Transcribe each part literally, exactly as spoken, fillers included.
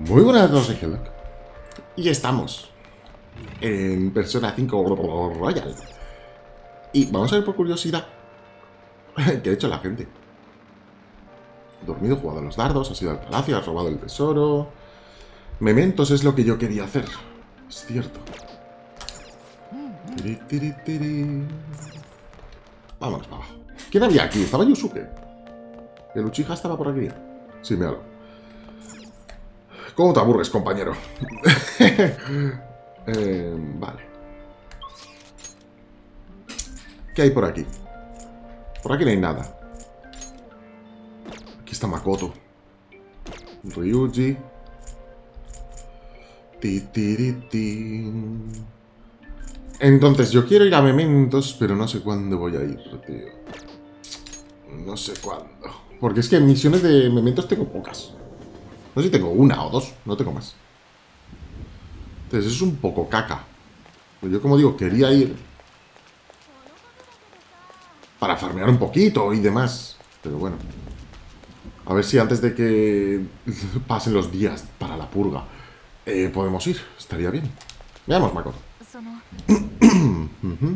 Muy buenas a todos, soy Helloc. Y estamos en Persona cinco Royal. Y vamos a ver por curiosidad qué ha hecho la gente. Dormido, jugado a los dardos, has ido al palacio, has robado el tesoro. Mementos es lo que yo quería hacer. Es cierto. Tiri, tiri, tiri. Vámonos para abajo. ¿Quién había aquí? ¿Estaba Yusuke? ¿El Uchiha estaba por aquí? Sí, míralo. ¿Cómo te aburres, compañero? eh, vale. ¿Qué hay por aquí? Por aquí no hay nada. Aquí está Makoto. Ryuji. Ti, ti, ti, ti. Entonces, yo quiero ir a Mementos, pero no sé cuándo voy a ir, tío. No sé cuándo. Porque es que misiones de Mementos tengo pocas. No sé si tengo una o dos, no tengo más. Entonces es un poco caca. Pues yo, como digo, quería ir para farmear un poquito y demás. Pero bueno. A ver si antes de que pasen los días para la purga eh, podemos ir. Estaría bien. Veamos, Makoto. uh-huh.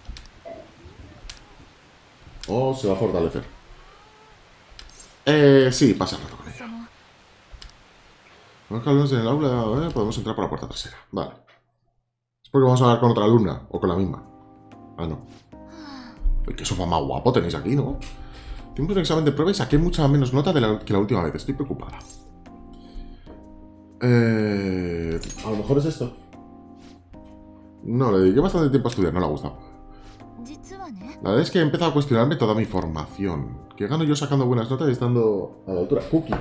Oh, se va a fortalecer. Eh, sí, pasa rato con ella. Vamos en el aula, ¿eh? Podemos entrar por la puerta trasera. Vale. Es porque vamos a hablar con otra alumna. O con la misma. Ah, no. Qué sofá más guapo tenéis aquí, ¿no? Tengo un examen de prueba y saqué mucha menos nota de la, que la última vez. Estoy preocupada. Eh, a lo mejor es esto. No, le dediqué bastante tiempo a estudiar. No le ha gustado. La verdad es que he empezado a cuestionarme toda mi formación. ¿Qué gano yo sacando buenas notas y estando a la altura? Cookie.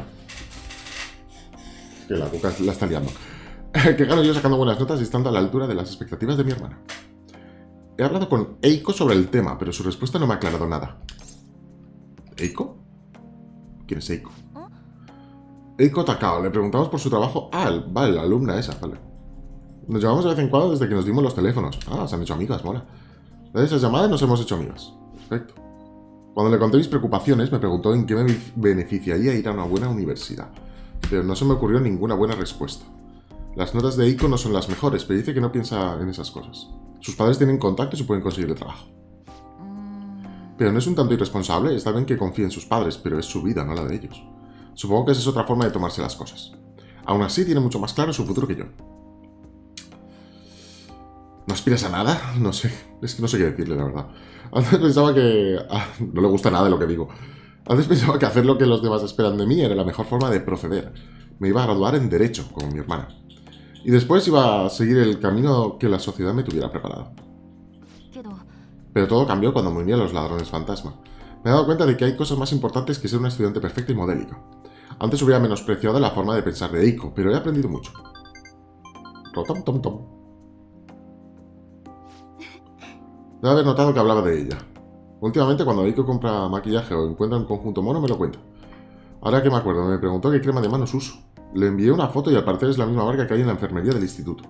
Que la Cuca la está liando. Que gano yo sacando buenas notas y estando a la altura de las expectativas de mi hermana. He hablado con Eiko sobre el tema, pero su respuesta no me ha aclarado nada. ¿Eiko? ¿Quién es Eiko? Eiko Takao. Le preguntamos por su trabajo. Ah, vale, la alumna esa, vale. Nos llamamos de vez en cuando desde que nos dimos los teléfonos. Ah, se han hecho amigas, mola. De esas llamadas nos hemos hecho amigas. Perfecto. Cuando le conté mis preocupaciones, me preguntó en qué me beneficiaría ir a una buena universidad. Pero no se me ocurrió ninguna buena respuesta. Las notas de Eiko no son las mejores, pero dice que no piensa en esas cosas. Sus padres tienen contactos y pueden conseguirle trabajo. Pero no es un tanto irresponsable. Está bien que confíe en sus padres, pero es su vida, no la de ellos. Supongo que esa es otra forma de tomarse las cosas. Aún así, tiene mucho más claro su futuro que yo. ¿No aspiras a nada? No sé. Es que no sé qué decirle, la verdad. Antes pensaba que... Ah, no le gusta nada de lo que digo. Antes pensaba que hacer lo que los demás esperan de mí era la mejor forma de proceder. Me iba a graduar en Derecho, como mi hermana. Y después iba a seguir el camino que la sociedad me tuviera preparado. Pero todo cambió cuando me uní a los ladrones fantasma. Me he dado cuenta de que hay cosas más importantes que ser una estudiante perfecta y modélica. Antes hubiera menospreciado la forma de pensar de Eiko, pero he aprendido mucho. Rotom tom tom. Debe haber notado que hablaba de ella. Últimamente, cuando Eiko compra maquillaje o encuentra un conjunto mono, me lo cuenta. Ahora que me acuerdo, me preguntó qué crema de manos uso. Le envié una foto y al parecer es la misma marca que hay en la enfermería del instituto.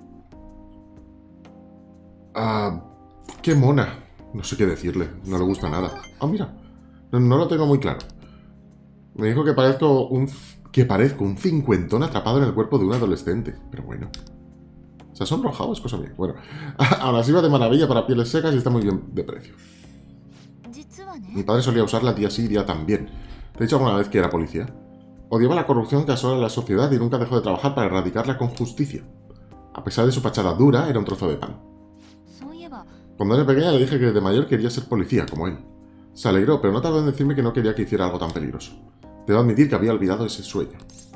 Ah, qué mona. No sé qué decirle, no le gusta nada. Ah, mira, no, no lo tengo muy claro. Me dijo que parezco un, que parezco un cincuentón atrapado en el cuerpo de un adolescente. Pero bueno. ¿Se ha sonrojado? Es cosa mía. Bueno, ahora sí va de maravilla para pieles secas y está muy bien de precio. Mi padre solía usarla día sí y día también. ¿Te he dicho alguna vez que era policía? Odiaba la corrupción que asola la sociedad y nunca dejó de trabajar para erradicarla con justicia. A pesar de su fachada dura, era un trozo de pan. Cuando era pequeña le dije que de mayor quería ser policía, como él. Se alegró, pero no tardó en decirme que no quería que hiciera algo tan peligroso. Debo admitir que había olvidado ese sueño.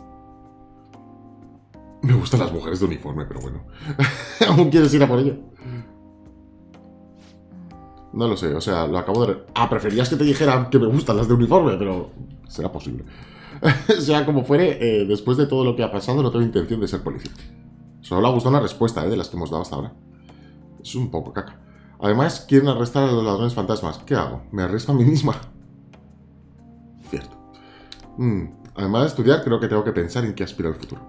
Me gustan las mujeres de uniforme, pero bueno. ¿Aún quieres ir a por ello? No lo sé, o sea, lo acabo de... Ah, preferías que te dijera que me gustan las de uniforme, pero... será posible. Sea como fuere, eh, después de todo lo que ha pasado, no tengo intención de ser policía. Solo le ha gustado una respuesta, eh, de las que hemos dado hasta ahora. Es un poco caca. Además, quieren arrestar a los ladrones fantasmas. ¿Qué hago? ¿Me arresto a mí misma? Cierto. Mm, además de estudiar, creo que tengo que pensar en qué aspiro al futuro.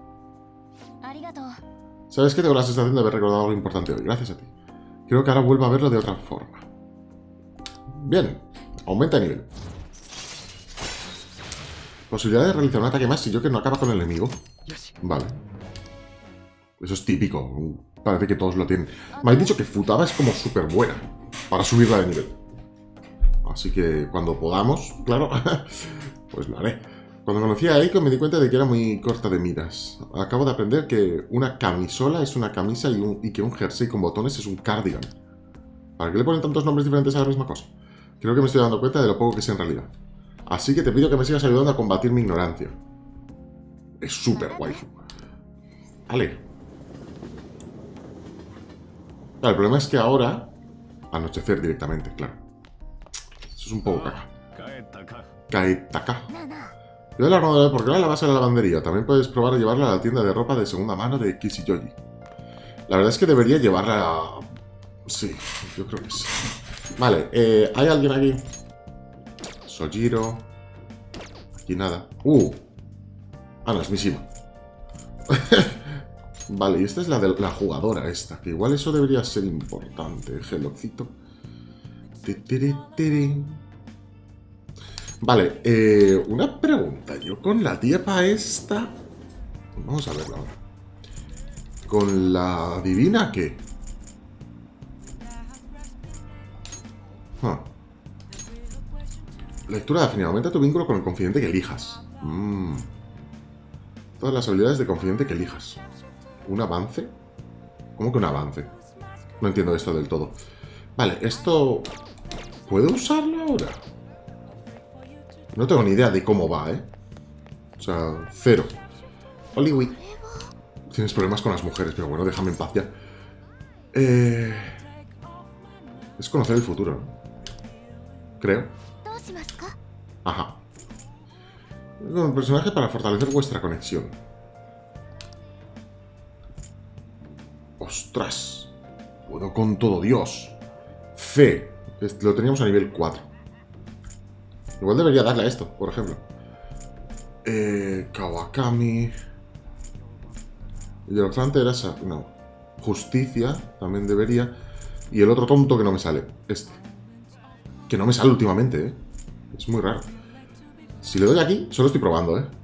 ¿Sabes qué? Tengo la sensación de haber recordado algo importante hoy. Gracias a ti. Creo que ahora vuelvo a verlo de otra forma. Bien. Aumenta de nivel. Posibilidad de realizar un ataque más si Joker no acaba con el enemigo. Vale. Eso es típico. Parece que todos lo tienen. Me habéis dicho que Futaba es como súper buena para subirla de nivel. Así que cuando podamos, claro, pues lo haré. Cuando conocí a Eiko me di cuenta de que era muy corta de miras. Acabo de aprender que una camisola es una camisa y, un, y que un jersey con botones es un cardigan. ¿Para qué le ponen tantos nombres diferentes a la misma cosa? Creo que me estoy dando cuenta de lo poco que sé en realidad. Así que te pido que me sigas ayudando a combatir mi ignorancia. Es súper waifu. Vale. Claro, el problema es que ahora... Anochecer directamente, claro. Eso es un poco caca. Kaetaka. Yo la armadura, ¿por qué no la vas a la lavandería? También puedes probar a llevarla a la tienda de ropa de segunda mano de Kishiyoji. La verdad es que debería llevarla a... Sí, yo creo que sí. Vale, eh, ¿hay alguien aquí? Sojiro. Aquí nada. ¡Uh! Ah, no, es Mishima. Vale, y esta es la de la jugadora esta. Que igual eso debería ser importante. Gelocito. Vale, eh, una pregunta. Yo con la tiepa esta... Vamos a verla ahora. ¿Con la divina qué? Huh. Lectura definida. Aumenta tu vínculo con el confidente que elijas. Mm. Todas las habilidades de confidente que elijas. ¿Un avance? ¿Cómo que un avance? No entiendo esto del todo. Vale, esto... ¿Puedo usarlo ahora? No tengo ni idea de cómo va, ¿eh? O sea, cero. Oliwi. Tienes problemas con las mujeres, pero bueno, déjame en paz ya. Eh... Es conocer el futuro, ¿no? Creo. Ajá. Un personaje para fortalecer vuestra conexión. ¡Ostras! Puedo con todo, Dios. Fe. Lo teníamos a nivel cuatro. Igual debería darle a esto, por ejemplo. Eh, Kawakami. Hidrofante era esa. No. Justicia. También debería. Y el otro tonto que no me sale. Este. Que no me sale últimamente, ¿eh? Es muy raro. Si le doy aquí, solo estoy probando, ¿eh?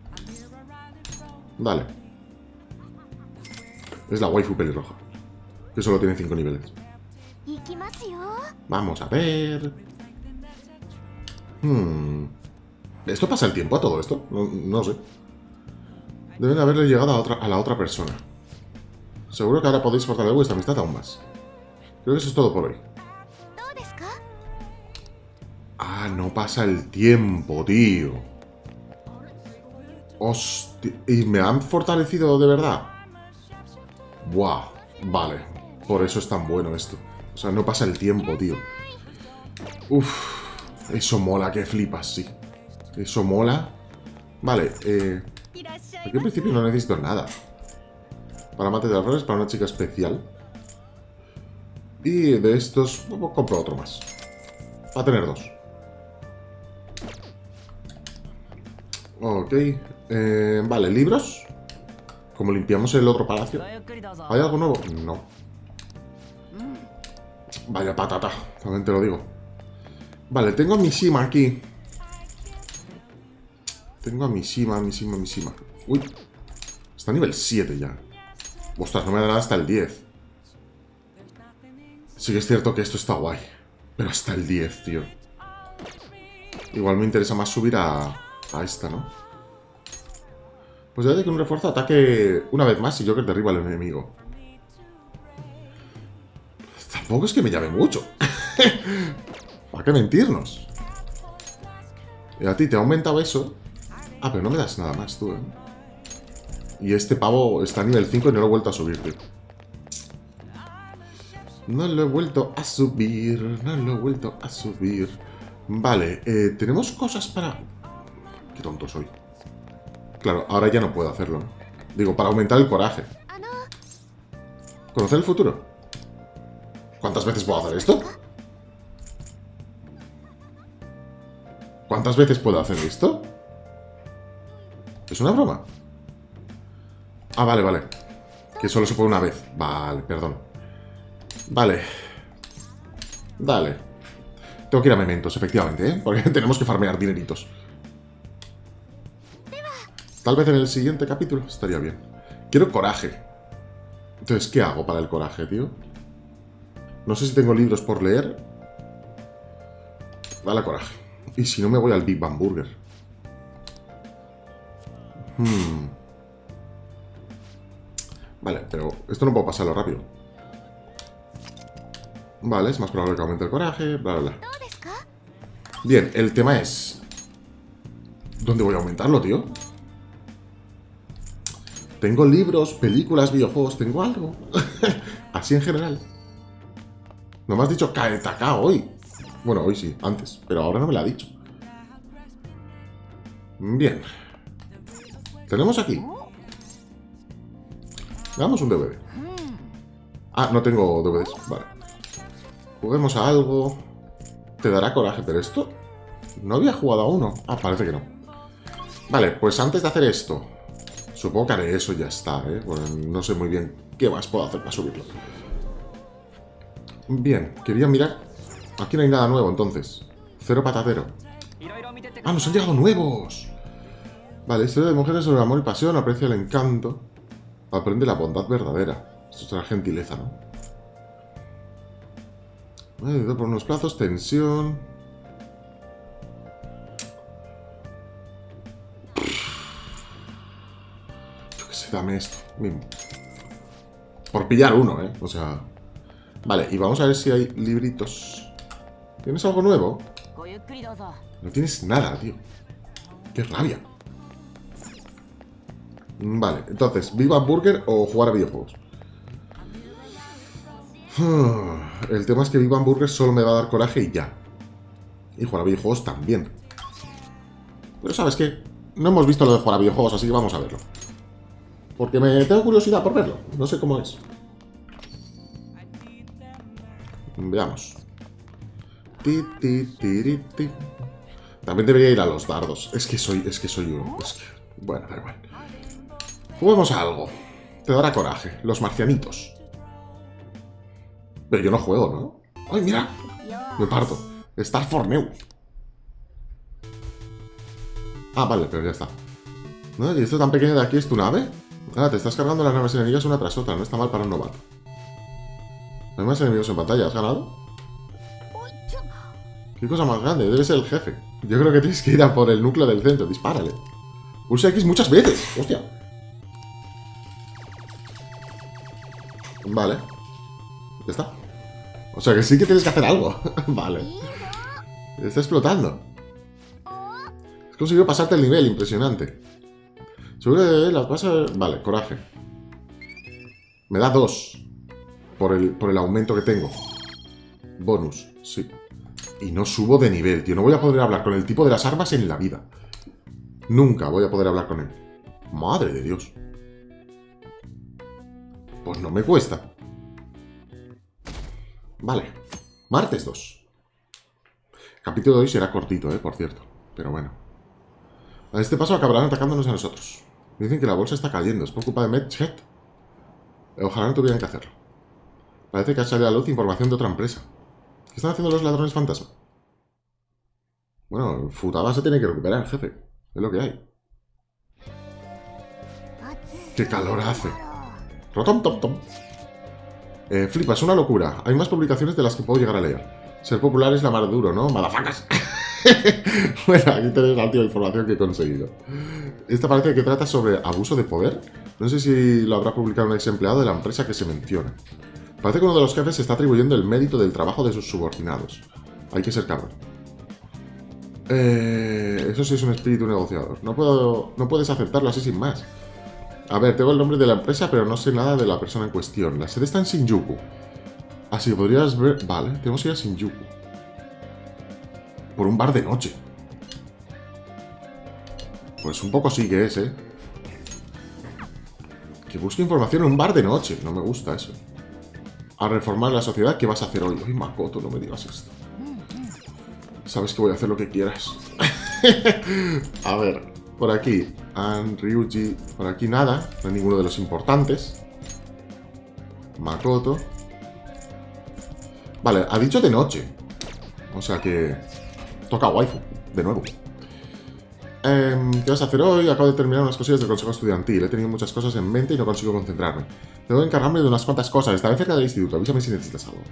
Vale. Es la waifu pelirroja. Que solo tiene cinco niveles. Vamos a ver. Hmm. ¿Esto pasa el tiempo a todo esto? No, no sé. Deben haberle llegado a, otra, a la otra persona. Seguro que ahora podéis fortalecer vuestra amistad aún más. Creo que eso es todo por hoy. Ah, no pasa el tiempo, tío. Hostia. ¿Y me han fortalecido de verdad? Buah. Vale. Por eso es tan bueno esto. O sea, no pasa el tiempo, tío. Uf. Eso mola, que flipas, sí. Eso mola. Vale, eh... aquí en principio no necesito nada. Para mate de errores, para una chica especial. Y de estos, compro otro más. Va a tener dos. Ok. Eh, vale, libros. Como limpiamos el otro palacio. ¿Hay algo nuevo? No. Vaya patata, también te lo digo. Vale, tengo a Mishima aquí. Tengo a Mishima, Mishima, Mishima. Uy. Está a nivel siete ya. Ostras, no me dará hasta el diez. Sí que es cierto que esto está guay. Pero hasta el diez, tío. Igual me interesa más subir a, a esta, ¿no? Pues ya de que un refuerzo ataque una vez más y Joker derriba al enemigo. Tampoco es que me llame mucho. ¿Para qué mentirnos? Y a ti te ha aumentado eso. Ah, pero no me das nada más tú, ¿eh? Y este pavo está a nivel cinco y no lo he vuelto a subir, tío. No lo he vuelto a subir. No lo he vuelto a subir. Vale, eh, tenemos cosas para... Qué tonto soy. Claro, ahora ya no puedo hacerlo, ¿no? Digo, para aumentar el coraje. ¿Conocer el futuro? ¿Cuántas veces puedo hacer esto? ¿Cuántas veces puedo hacer esto? ¿Es una broma? Ah, vale, vale. Que solo se puede una vez. Vale, perdón. Vale. Dale. Tengo que ir a Mementos, efectivamente, ¿eh? Porque tenemos que farmear dineritos. Tal vez en el siguiente capítulo estaría bien. Quiero coraje. Entonces, ¿qué hago para el coraje, tío? No sé si tengo libros por leer. Dale coraje. Y si no, me voy al Big Bang Burger. Hmm. Vale, pero esto no puedo pasarlo rápido. Vale, es más probable que aumente el coraje, bla, bla, bla. Bien, el tema es... ¿dónde voy a aumentarlo, tío? ¿Tengo libros, películas, videojuegos? ¿Tengo algo? Así en general. No me has dicho Kaetaka hoy. Bueno, hoy sí, antes. Pero ahora no me lo ha dicho. Bien. Tenemos aquí. Damos un D V D. Ah, no tengo D V Ds. Vale. Juguemos a algo. Te dará coraje, pero esto... no había jugado a uno. Ah, parece que no. Vale, pues antes de hacer esto... supongo que haré eso y ya está, ¿eh? Bueno, no sé muy bien qué más puedo hacer para subirlo. Bien, quería mirar... aquí no hay nada nuevo, entonces. Cero patatero. ¡Ah, nos han llegado nuevos! Vale, historia de mujeres sobre amor y pasión. Aprecia el encanto. Aprende la bondad verdadera. Esto es una gentileza, ¿no? Vale, por unos plazos, tensión... yo qué sé, dame esto mismo. Por pillar uno, ¿eh? O sea... vale, y vamos a ver si hay libritos. ¿Tienes algo nuevo? No tienes nada, tío. ¡Qué rabia! Vale, entonces, ¿Viva Burger o jugar a videojuegos? El tema es que Viva Burger solo me va a dar coraje y ya. Y jugar a videojuegos también. Pero ¿sabes qué? No hemos visto lo de jugar a videojuegos, así que vamos a verlo. Porque me tengo curiosidad por verlo. No sé cómo es. Veamos. Ti, ti, tiri, ti. También debería ir a los dardos. Es que soy, es que soy yo. Es que... bueno, da igual. Juguemos a algo. Te dará coraje. Los marcianitos. Pero yo no juego, ¿no? ¡Ay, mira! Me parto. Star Forneus. Ah, vale, pero ya está. ¿No? ¿Y esto tan pequeño de aquí es tu nave? Ah, te estás cargando las naves enemigas una tras otra. No está mal para un novato. ¿No hay más enemigos en pantalla? ¿Has ganado? ¿Qué cosa más grande? Debe ser el jefe. Yo creo que tienes que ir a por el núcleo del centro. Dispárale. Pulsa X muchas veces. Hostia. Vale. Ya está. O sea que sí que tienes que hacer algo. Vale. Está explotando. Has conseguido pasarte el nivel. Impresionante. Seguro que las pasas... vale, coraje. Me da dos. Por el, por el aumento que tengo. Bonus, sí. Y no subo de nivel, tío. No voy a poder hablar con el tipo de las armas en la vida. Nunca voy a poder hablar con él. Madre de Dios. Pues no me cuesta. Vale. Martes dos. El capítulo de hoy será cortito, eh, por cierto. Pero bueno. A este paso acabarán atacándonos a nosotros. Dicen que la bolsa está cayendo. Es por culpa de Medchet. Ojalá no tuvieran que hacerlo. Parece que ha salido a la luz información de otra empresa. ¿Qué están haciendo los ladrones fantasma? Bueno, Futaba se tiene que recuperar, jefe. Es lo que hay. ¡Qué calor hace! Rotom tom tom. Eh, flipa, es una locura. Hay más publicaciones de las que puedo llegar a leer. Ser popular es la mar duro, ¿no? ¡Madafacas! Bueno, aquí tenéis la última información que he conseguido. Esta parece que trata sobre abuso de poder. No sé si lo habrá publicado un ex empleado de la empresa que se menciona. Parece que uno de los jefes se está atribuyendo el mérito del trabajo de sus subordinados. Hay que ser cabrón. Eh, eso sí es un espíritu negociador. No puedo, no puedes aceptarlo así sin más. A ver, tengo el nombre de la empresa, pero no sé nada de la persona en cuestión. La sede está en Shinjuku. Así que podrías ver... vale, tenemos que ir a Shinjuku. Por un bar de noche. Pues un poco sí que es, ¿eh? Que busque información en un bar de noche. No me gusta eso. A reformar la sociedad, ¿qué vas a hacer hoy? Ay, Makoto, no me digas esto. Sabes que voy a hacer lo que quieras. A ver, por aquí. An, Ryuji. Por aquí nada. No hay ninguno de los importantes. Makoto. Vale, ha dicho de noche. O sea que... toca waifu, de nuevo. Eh, ¿Qué vas a hacer hoy? Acabo de terminar unas cosillas del consejo estudiantil. He tenido muchas cosas en mente y no consigo concentrarme. Tengo que encargarme de unas cuantas cosas. Estaré cerca del instituto. Avísame si necesitas algo.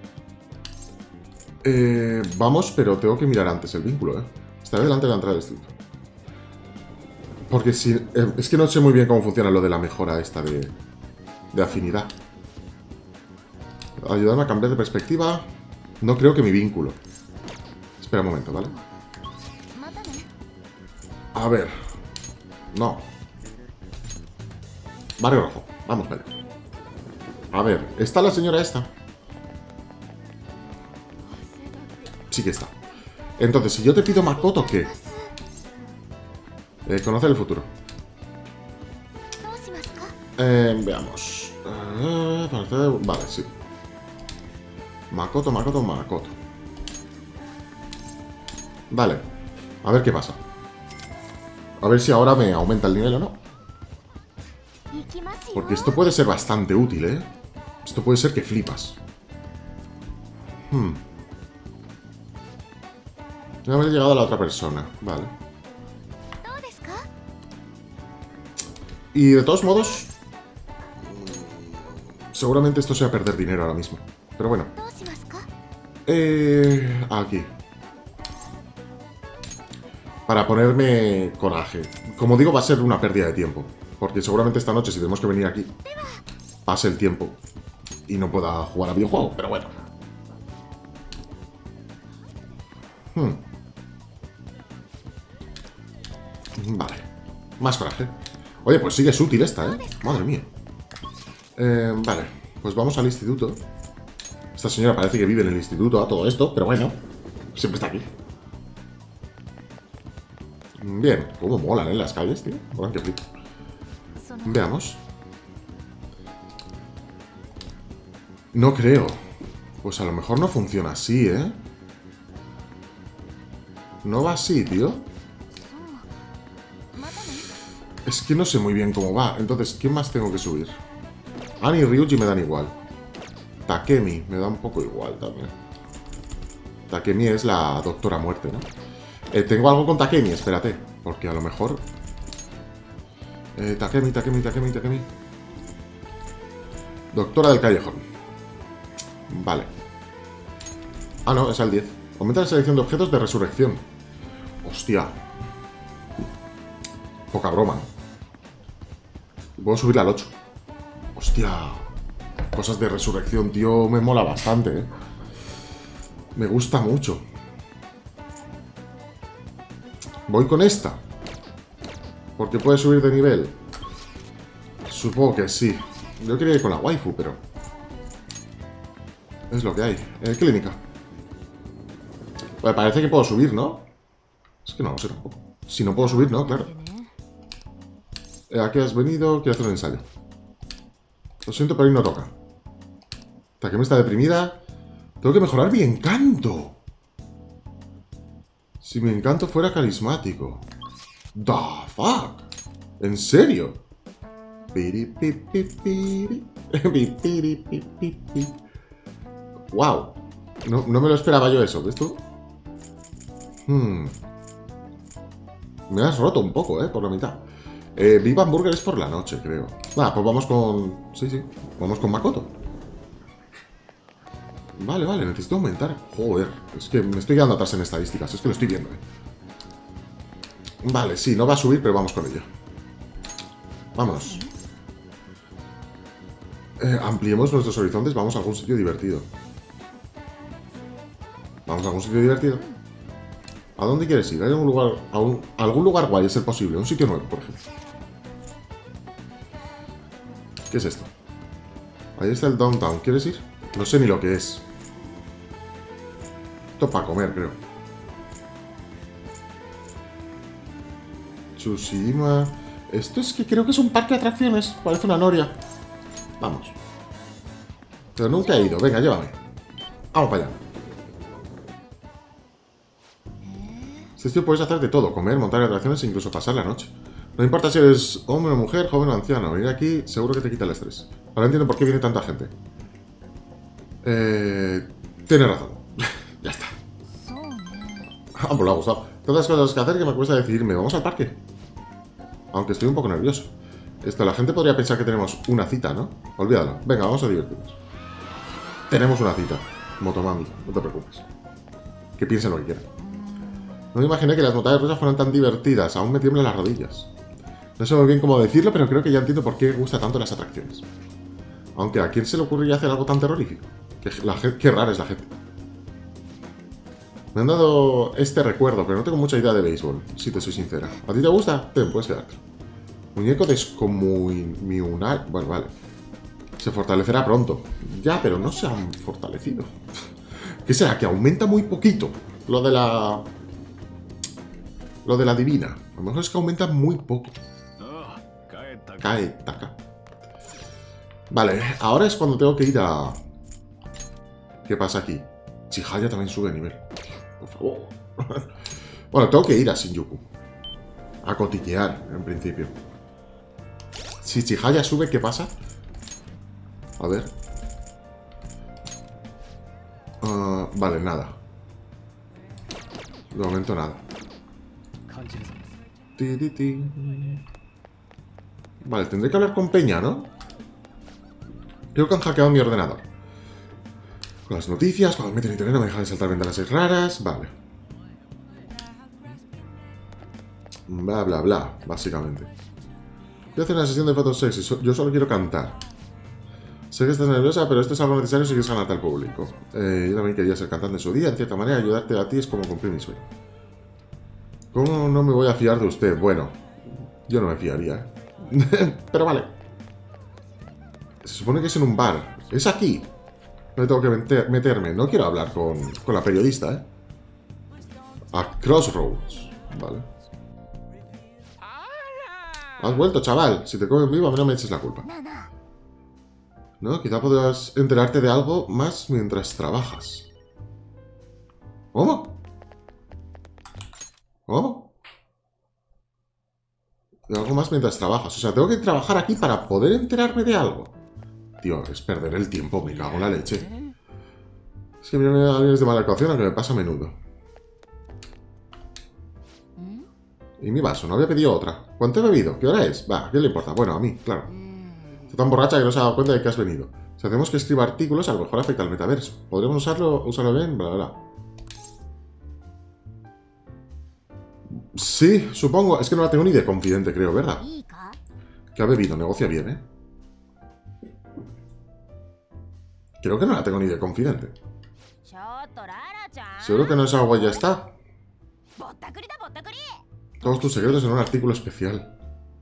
Eh, vamos, pero tengo que mirar antes el vínculo, ¿eh? Estaré delante de la entrada del instituto. Porque si... Eh, es que no sé muy bien cómo funciona lo de la mejora esta de... De afinidad. Ayudarme a cambiar de perspectiva. No creo que mi vínculo. Espera un momento, ¿vale? A ver. No. Barrio rojo. Vamos, vale. A ver, ¿está la señora esta? Sí que está. Entonces, si yo te pido Makoto, ¿qué? Eh, conocer el futuro. Eh, veamos. Eh, vale, sí. Makoto, Makoto, Makoto. Vale. A ver qué pasa. A ver si ahora me aumenta el nivel o no. Porque esto puede ser bastante útil, ¿eh? Esto puede ser que flipas. Hmm. No haber llegado a la otra persona. Vale. Y de todos modos... Seguramente esto sea perder dinero ahora mismo. Pero bueno. Eh... Aquí. Para ponerme coraje. Como digo, va a ser una pérdida de tiempo. Porque seguramente esta noche, si tenemos que venir aquí, pase el tiempo y no pueda jugar a videojuego, pero bueno. Hmm. Vale. Más coraje. Oye, pues sí que es útil esta, ¿eh? Madre mía. Eh, vale. Pues vamos al instituto. Esta señora parece que vive en el instituto a todo esto, pero bueno. Siempre está aquí. Bien. Cómo molan, ¿eh? Las calles, tío. Molan que flipo. Veamos. No creo. Pues a lo mejor no funciona así, ¿eh? No va así, tío. Es que no sé muy bien cómo va. Entonces, ¿qué más tengo que subir? Annie y Ryuji me dan igual. Takemi me da un poco igual también. Takemi es la doctora muerte, ¿no? Eh, tengo algo con Takemi, espérate. Porque a lo mejor... Eh, Takemi, Takemi, Takemi, Takemi. Doctora del callejón. Vale. Ah, no, es al diez. Aumenta la selección de objetos de resurrección. Hostia. Poca broma. Puedo subirla al ocho. Hostia. Cosas de resurrección, tío, me mola bastante, ¿eh? Me gusta mucho. Voy con esta. Porque puede subir de nivel. Supongo que sí. Yo quería ir con la waifu, pero... Es lo que hay. Eh, clínica. Pues parece que puedo subir, ¿no? Es que no lo sé tampoco. Si no puedo subir, no, claro. Eh, ¿A qué has venido? Quiero hacer un ensayo. Lo siento, pero ahí no toca. Takemi está deprimida. Tengo que mejorar mi encanto. Si mi encanto fuera carismático. The fuck. ¿En serio? Wow. No, no me lo esperaba yo eso, ¿ves tú? Hmm. Me has roto un poco, ¿eh? Por la mitad. Eh, Viva Hamburger es por la noche, creo. Ah, pues vamos con... Sí, sí. Vamos con Makoto. Vale, vale. Necesito aumentar. Joder. Es que me estoy quedando atrás en estadísticas. Es que lo estoy viendo, ¿eh? Vale, sí. No va a subir, pero vamos con ello. Vámonos. Eh, ampliemos nuestros horizontes. Vamos a algún sitio divertido. Vamos a algún sitio divertido. ¿A dónde quieres ir? ¿Hay algún lugar, a, un, a algún lugar guay, es el posible? Un sitio nuevo, por ejemplo. ¿Qué es esto? Ahí está el downtown. ¿Quieres ir? No sé ni lo que es. Esto para comer, creo. Tsushima. Esto es que creo que es un parque de atracciones. Parece una noria. Vamos. Pero nunca he ido. Venga, llévame. Vamos para allá. Este sitio puedes hacer de todo, comer, montar atracciones e incluso pasar la noche. No importa si eres hombre o mujer, joven o anciano, venir aquí seguro que te quita el estrés. Ahora entiendo por qué viene tanta gente. Eh... Tienes razón. Ya está. Ah, pues le ha gustado. Tantas cosas que hacer que me cuesta decidirme. ¿Vamos al parque? Aunque estoy un poco nervioso. Esto, la gente podría pensar que tenemos una cita, ¿no? Olvídalo. Venga, vamos a divertirnos. Tenemos una cita. Motomami, no te preocupes. Que piensen lo que quieran. No me imaginé que las montañas rusas fueran tan divertidas. Aún me tiemblan las rodillas. No sé muy bien cómo decirlo, pero creo que ya entiendo por qué gusta tanto las atracciones. Aunque, ¿a quién se le ocurriría hacer algo tan terrorífico? Qué, la, qué rara es la gente. Me han dado este recuerdo, pero no tengo mucha idea de béisbol, si te soy sincera. ¿A ti te gusta? Ten, puedes quedarte. Muñeco descomunal. Bueno, vale. Se fortalecerá pronto. Ya, pero no se han fortalecido. ¿Qué será? Que aumenta muy poquito lo de la... Lo de la divina. A lo mejor es que aumenta muy poco. Cae, taca. Vale, ahora es cuando tengo que ir a... ¿Qué pasa aquí? Chihaya también sube de nivel. Por favor. Bueno, tengo que ir a Shinjuku. A cotiquear, en principio. Si Chihaya sube, ¿qué pasa? A ver. Uh, vale, nada. De momento nada. Ti, ti, ti. Vale, tendré que hablar con Peña, ¿no? Creo que han hackeado mi ordenador. Con las noticias, cuando me meten en internet no me dejan de saltar ventanas raras. Vale. Bla, bla, bla, básicamente. Voy a hacer una sesión de fotos sexy. Yo solo quiero cantar. Sé que estás nerviosa, pero esto es algo necesario si quieres ganarte al público. Eh, yo también quería ser cantante en su día. En cierta manera, ayudarte a ti es como cumplir mi sueño. ¿Cómo no me voy a fiar de usted? Bueno, yo no me fiaría. Pero vale. Se supone que es en un bar. Es aquí. No tengo que meter, meterme. No quiero hablar con, con la periodista, ¿eh? A Crossroads. Vale. Has vuelto, chaval. Si te comen vivo, a mí no me eches la culpa. No, quizá podrás enterarte de algo más mientras trabajas. ¿Cómo? ¿Cómo? De algo más mientras trabajas. O sea, tengo que trabajar aquí para poder enterarme de algo. Tío, es perder el tiempo, me cago en la leche. Es que vienen aviones de mala ecuación, que me pasa a menudo. ¿Y mi vaso? No había pedido otra. ¿Cuánto he bebido? ¿Qué hora es? Va, ¿qué le importa? Bueno, a mí, claro. Está tan borracha que no se ha dado cuenta de que has venido. Si hacemos que escriba artículos, a lo mejor afecta al metaverso. ¿Podremos usarlo, usarlo bien? Bla, bla, bla. Sí, supongo. Es que no la tengo ni de confidente, creo, ¿verdad? ¿Qué ha bebido? Negocia bien, ¿eh? Creo que no la tengo ni de confidente. Seguro que no es agua y ya está. Todos tus secretos en un artículo especial.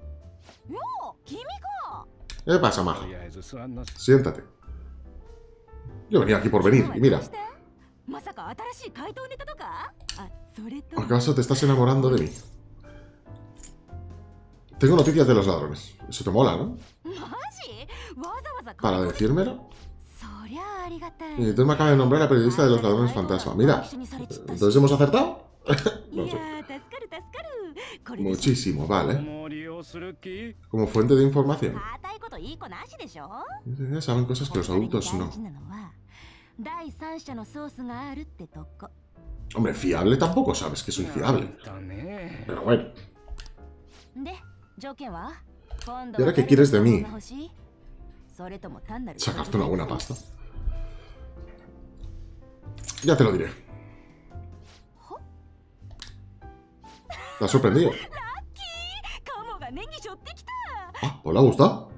¿Qué pasa, maja? Siéntate. Yo venía aquí por venir, y mira. ¿Acaso te estás enamorando de mí? Tengo noticias de los ladrones. Eso te mola, ¿no? ¿Para decírmelo? Y entonces me acaba de nombrar la periodista de los ladrones fantasma. Mira, ¿entonces hemos acertado? No sé. Muchísimo, vale. Como fuente de información. Saben cosas que los adultos no. Hombre, fiable tampoco sabes que soy fiable. Pero bueno. ¿Y ahora qué quieres de mí? Sacarte una buena pasta. Ya te lo diré. ¿Te has sorprendido? Ah, pues le ha gustado.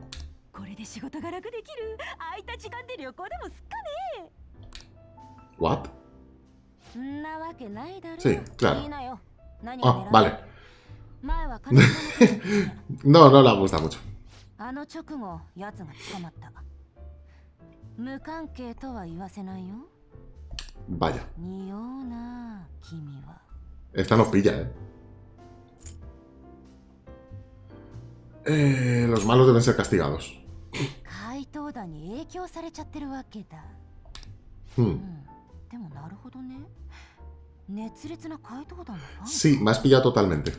¿What? Sí, claro. Ah, vale. No, no le gusta mucho. Vaya. Esta nos pilla, ¿eh? Eh, los malos deben ser castigados. Hmm. Sí, me has pillado totalmente.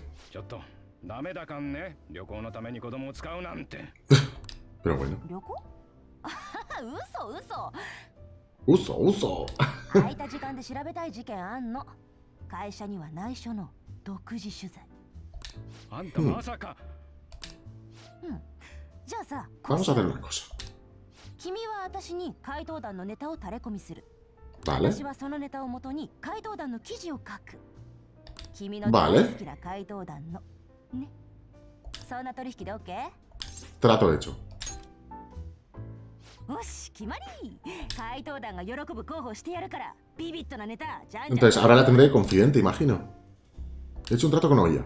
Pero bueno. Uso, uso. Hmm. Vamos a hacer una cosa. Vale. Vale. Trato hecho. Entonces, ahora la tendré de confidente, imagino. He hecho un trato con Oya.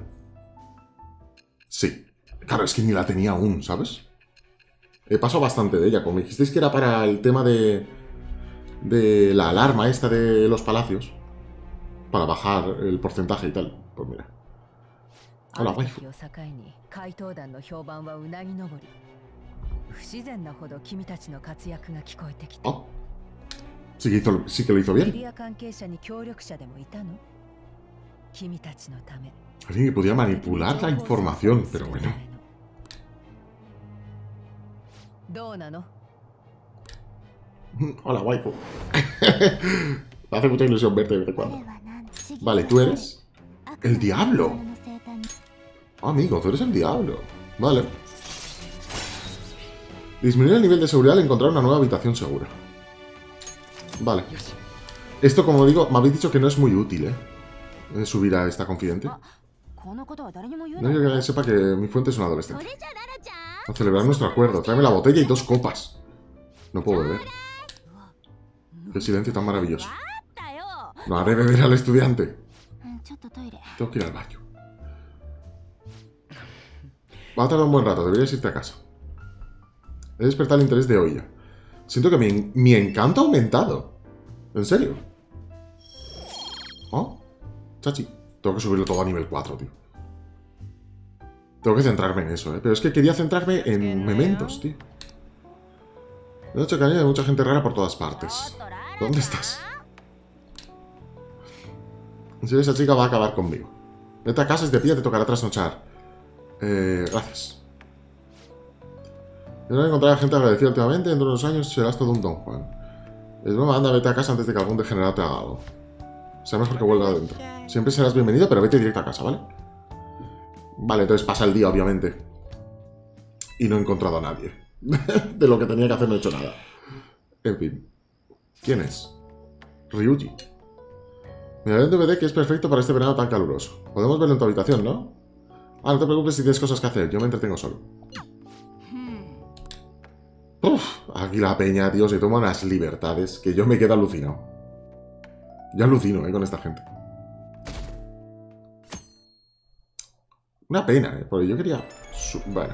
Sí. Claro, es que ni la tenía aún, ¿sabes? He pasado bastante de ella. Como me dijisteis que era para el tema de... de la alarma esta de los palacios. Para bajar el porcentaje y tal. Pues mira. Hola, waifu. Oh. Sí que, hizo, sí que lo hizo bien. Alguien que podía manipular la información, pero bueno. Hola, waifu. Me hace mucha ilusión verte de vez en cuando. Vale, tú eres el diablo. Oh, amigo, tú eres el diablo. Vale. Disminuir el nivel de seguridad al encontrar una nueva habitación segura. Vale. Esto, como digo, me habéis dicho que no es muy útil, ¿eh? Subir a esta confidente. No quiero que sepa que mi fuente es una adolescente. A celebrar nuestro acuerdo. Tráeme la botella y dos copas. No puedo beber. Qué silencio tan maravilloso. No haré beber al estudiante. Tengo que ir al baño. Va a tardar un buen rato. Deberías irte a casa. He despertado el interés de Oya. Siento que mi, mi encanto ha aumentado. ¿En serio? ¿Oh? Chachi. Tengo que subirlo todo a nivel cuatro, tío. Tengo que centrarme en eso, ¿eh? Pero es que quería centrarme en mementos, tío. De hecho, que hay mucha gente rara por todas partes. ¿Dónde estás? En serio, esa chica va a acabar conmigo. Vete a casa, es de pie, te tocará trasnochar. Eh, gracias. Yo no he encontrado a gente agradecida últimamente. Dentro de unos años serás todo un Don Juan. Es broma, anda, vete a casa antes de que algún degenerado te haga algo. Sea mejor que vuelva adentro. Siempre serás bienvenido, pero vete directo a casa, ¿vale? Vale, entonces pasa el día, obviamente. Y no he encontrado a nadie. De lo que tenía que hacer no he hecho nada. En fin. ¿Quién es? Ryuji. Miraré en D V D que es perfecto para este verano tan caluroso. Podemos verlo en tu habitación, ¿no? Ah, no te preocupes si tienes cosas que hacer. Yo me entretengo solo. Uf, aquí la peña, tío, se toma unas libertades que yo me quedo alucinado. Yo alucino, eh, con esta gente. Una pena, eh, porque yo quería... Bueno.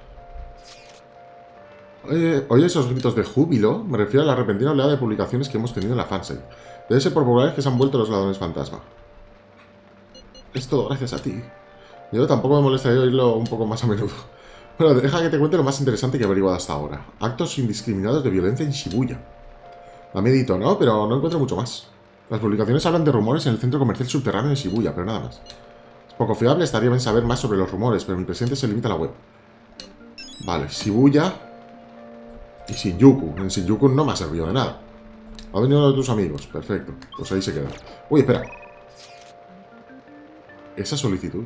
Oye, oye, esos gritos de júbilo. Me refiero a la repentina oleada de publicaciones que hemos tenido en la fansite. Debe ser por populares que se han vuelto los ladrones fantasma. Es todo gracias a ti. Yo tampoco me molestaría oírlo un poco más a menudo. Bueno, deja que te cuente lo más interesante que he averiguado hasta ahora. Actos indiscriminados de violencia en Shibuya. La medito, ¿no? Pero no encuentro mucho más. Las publicaciones hablan de rumores en el centro comercial subterráneo de Shibuya, pero nada más. Es poco fiable, estaría bien saber más sobre los rumores, pero mi presente se limita a la web. Vale, Shibuya y Shinjuku. En Shinjuku no me ha servido de nada. Ha venido uno de tus amigos, perfecto. Pues ahí se queda. Uy, espera. Esa solicitud.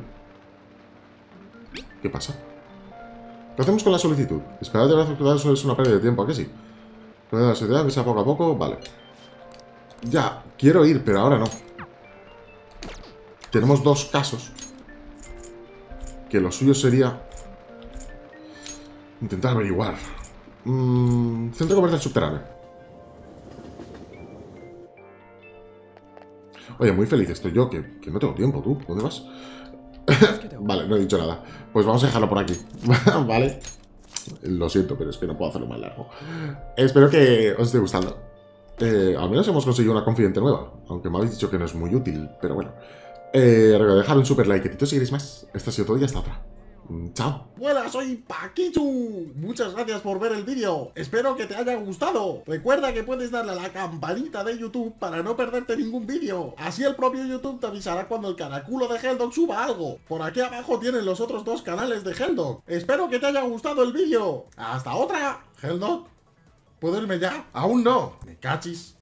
¿Qué pasa? ¿Qué hacemos con la solicitud? Esperar de verdad eso es una pérdida de tiempo, ¿a qué sí? Pero la sociedad que sea poco a poco, vale. Ya, quiero ir, pero ahora no. Tenemos dos casos. Que lo suyo sería intentar averiguar. Mm, centro comercial subterráneo. Oye, muy feliz estoy yo, que, que no tengo tiempo, ¿tú? ¿Dónde vas? Vale, no he dicho nada. Pues vamos a dejarlo por aquí. Vale. Lo siento, pero es que no puedo hacerlo más largo. Espero que os esté gustando. Eh, al menos hemos conseguido una confidente nueva. Aunque me habéis dicho que no es muy útil, pero bueno. Eh, dejar un super like, si queréis más. Esto ha sido todo y hasta otra. Chao. Hola, soy Paquichu. Muchas gracias por ver el vídeo. Espero que te haya gustado. Recuerda que puedes darle a la campanita de YouTube para no perderte ningún vídeo. Así el propio YouTube te avisará cuando el caraculo de Helldog suba algo. Por aquí abajo tienen los otros dos canales de Helldog. Espero que te haya gustado el vídeo. Hasta otra, Helldog. ¿Puedo irme ya? Aún no. Me cachis.